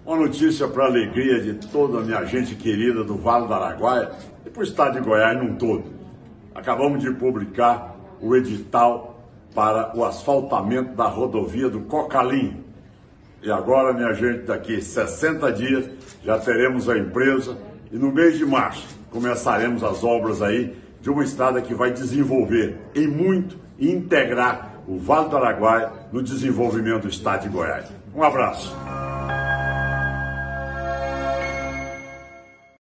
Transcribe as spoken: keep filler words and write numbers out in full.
Uma notícia para a alegria de toda a minha gente querida do Vale do Araguaia e para o estado de Goiás num todo. Acabamos de publicar o edital para o asfaltamento da rodovia do Cocalim. E agora, minha gente, daqui sessenta dias já teremos a empresa e no mês de março começaremos as obras aí de uma estrada que vai desenvolver em muito e integrar o Vale do Araguaia no desenvolvimento do estado de Goiás. Um abraço.